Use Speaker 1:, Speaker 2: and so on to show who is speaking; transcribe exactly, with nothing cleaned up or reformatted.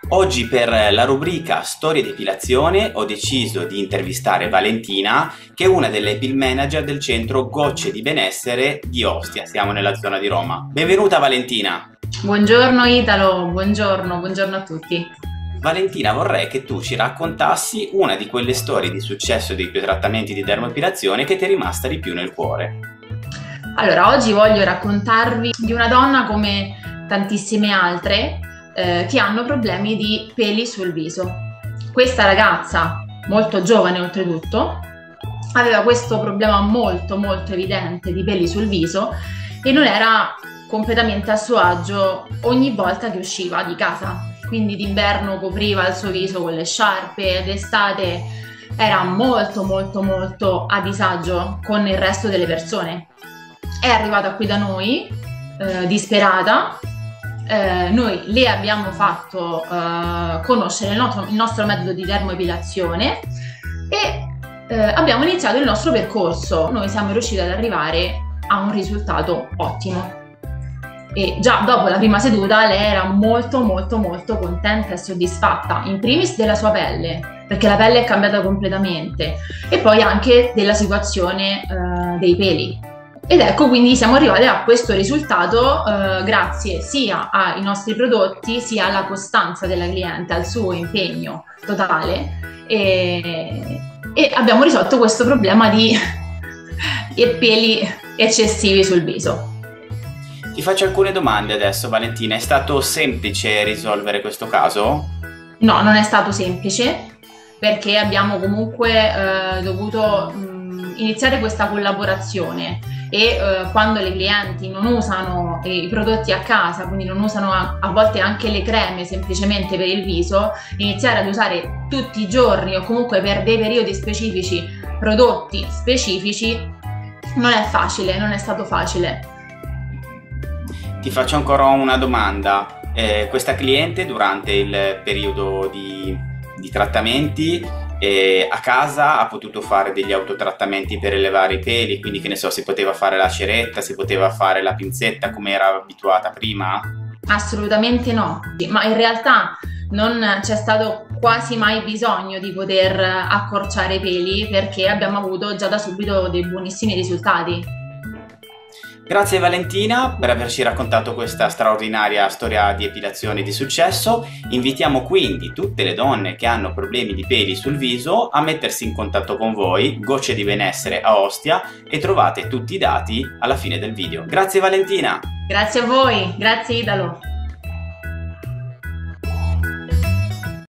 Speaker 1: Oggi per la rubrica Storie di epilazione ho deciso di intervistare Valentina, che è una delle epil manager del centro Gocce di Benessere di Ostia. Siamo nella zona di Roma. Benvenuta Valentina!
Speaker 2: Buongiorno Italo, buongiorno, buongiorno a tutti.
Speaker 1: Valentina, vorrei che tu ci raccontassi una di quelle storie di successo dei tuoi trattamenti di dermoepilazione che ti è rimasta di più nel cuore.
Speaker 2: Allora, oggi voglio raccontarvi di una donna come tantissime altre eh, che hanno problemi di peli sul viso. Questa ragazza, molto giovane oltretutto, aveva questo problema molto molto evidente di peli sul viso e non era completamente a suo agio ogni volta che usciva di casa. Quindi d'inverno copriva il suo viso con le sciarpe, d'estate era molto molto molto a disagio con il resto delle persone. È arrivata qui da noi, eh, disperata, eh, noi le abbiamo fatto eh, conoscere il nostro, il nostro metodo di dermoepilazione e eh, abbiamo iniziato il nostro percorso. Noi siamo riusciti ad arrivare a un risultato ottimo. E già dopo la prima seduta lei era molto molto molto contenta e soddisfatta, in primis della sua pelle, perché la pelle è cambiata completamente, e poi anche della situazione eh, dei peli. Ed ecco, quindi siamo arrivati a questo risultato eh, grazie sia ai nostri prodotti, sia alla costanza della cliente, al suo impegno totale, e, e abbiamo risolto questo problema di peli eccessivi sul viso.
Speaker 1: Ti faccio alcune domande adesso, Valentina. È stato semplice risolvere questo caso?
Speaker 2: No, non è stato semplice, perché abbiamo comunque eh, dovuto mh, iniziare questa collaborazione e eh, quando le clienti non usano eh, i prodotti a casa, quindi non usano a, a volte anche le creme semplicemente per il viso, iniziare ad usare tutti i giorni o comunque per dei periodi specifici prodotti specifici non è facile, non è stato facile.
Speaker 1: Ti faccio ancora una domanda. Eh, questa cliente durante il periodo di, di trattamenti eh, a casa ha potuto fare degli autotrattamenti per elevare i peli, quindi che ne so, si poteva fare la ceretta, si poteva fare la pinzetta come era abituata prima?
Speaker 2: Assolutamente no, ma in realtà non c'è stato quasi mai bisogno di poter accorciare i peli, perché abbiamo avuto già da subito dei buonissimi risultati.
Speaker 1: Grazie Valentina per averci raccontato questa straordinaria storia di epilazione di successo. Invitiamo quindi tutte le donne che hanno problemi di peli sul viso a mettersi in contatto con voi, Gocce di Benessere a Ostia, e trovate tutti i dati alla fine del video. Grazie Valentina!
Speaker 2: Grazie a voi, grazie Italo!